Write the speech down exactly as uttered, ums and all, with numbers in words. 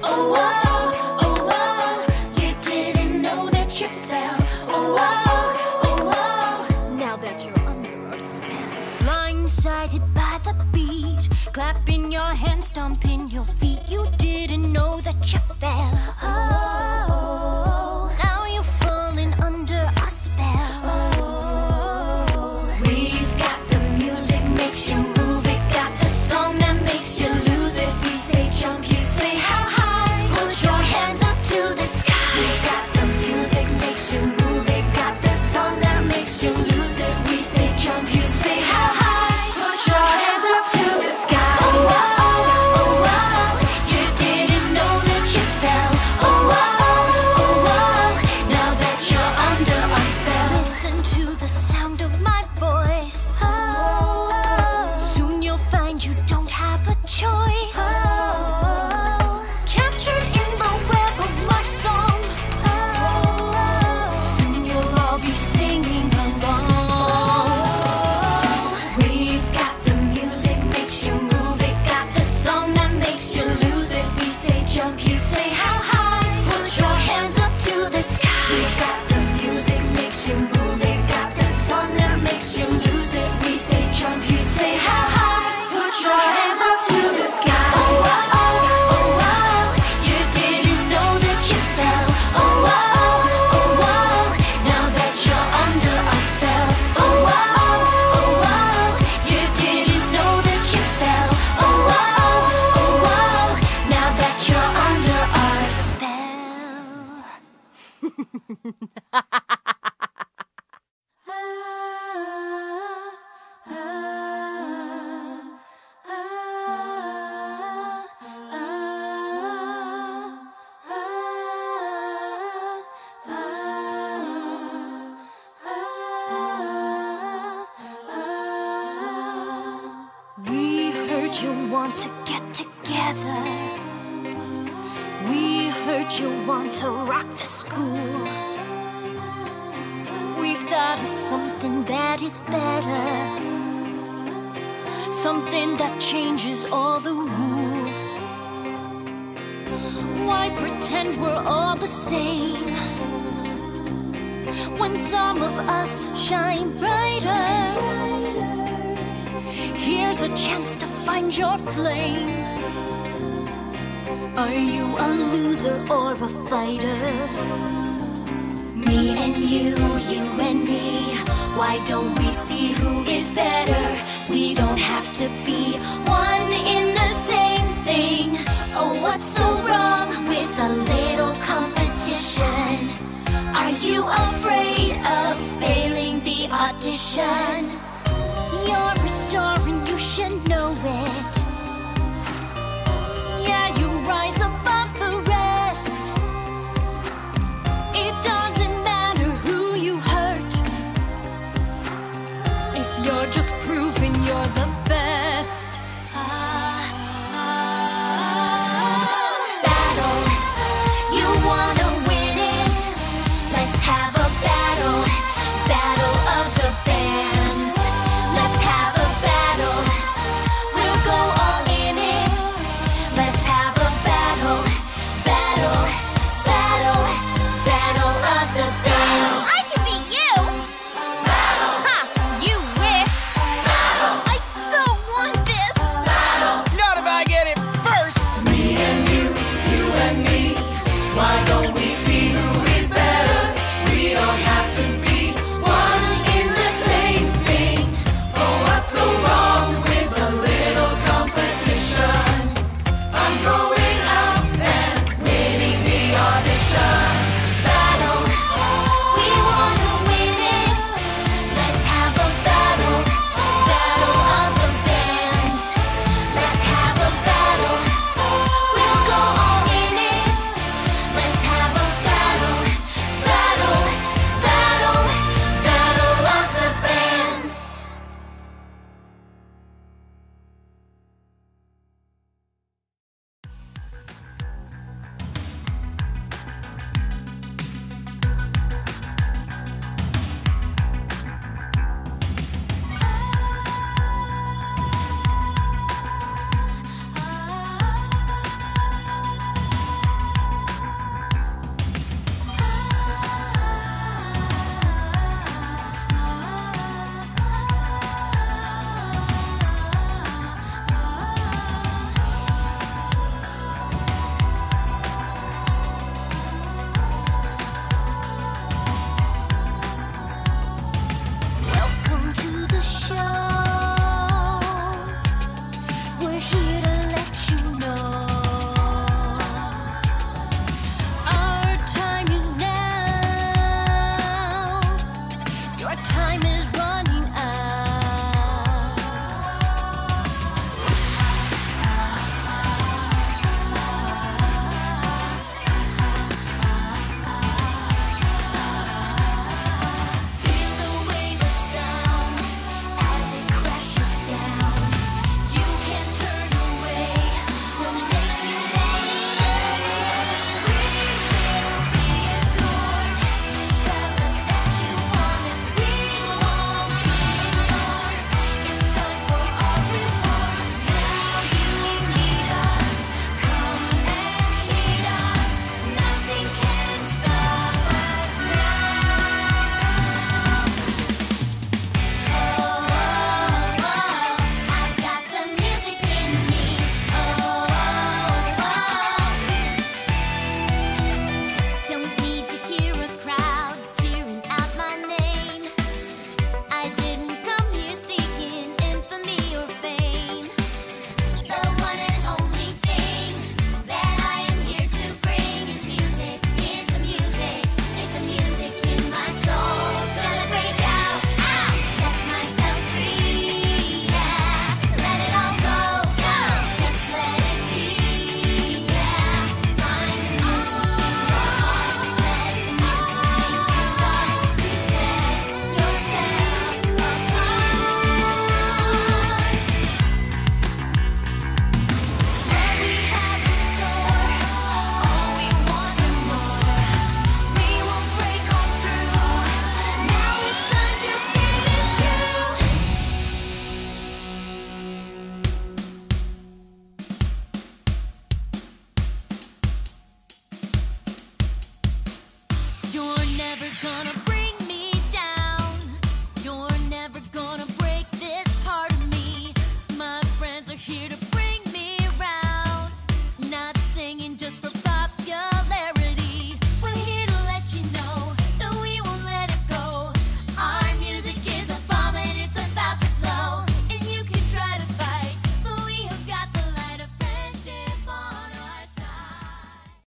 Oh, oh, oh, oh, you didn't know that you fell. Oh, oh, oh, oh, now that you're under our spell. Blindsided by the beat, clapping your hands, stomping your feet. You didn't know that you fell. Oh, now you're falling under our spell. Oh, we've got the music, makes you move it. Got the song that makes you lose it. We say jump, you say how high. Put your hands up to the sky. We've got the music, makes you move it. Got the song that makes you lose it. We say jump, you say how high. Put your hands up to the sky. Oh, oh, oh, oh, you didn't know that you fell. Oh, oh, oh, oh, now that you're under our spell. Listen to the sound of my voice. Oh, soon you'll find you don't have a choice. Oh, captured in the web of my song. Oh, soon you'll all be singing along. We've got the music, makes you move it. Got the song that makes you lose it. We say jump, you say how high. Put your hands up to the sky. We've got the music, makes you move it. Got the song that makes you lose it. We say jump, you say how high. Put your hands up to the sky. Oh, oh, oh, oh, you didn't know that you fell. Oh, oh, oh, oh, now that you're under our spell. Oh, oh, oh, oh, you didn't know that you fell. Oh, oh, oh, oh, now that you're under our spell. We heard you want to get together. We heard you want to rock the school. We've thought of something that is better, something that changes all the rules. Why pretend we're all the same when some of us shine brighter? Here's a chance to find your flame. Are you a loser or a fighter? Me and you, you and me. Why don't we see who is better? We don't have to be one in the same thing. Oh, what's so wrong with a little competition? Are you afraid of failing the audition? You're a star and you should know it. Yeah, you rise above the rest. It doesn't matter who you hurt if you're just proving you're the best. Battle, you wanna win it? Let's have a battle, battle of the bands. just for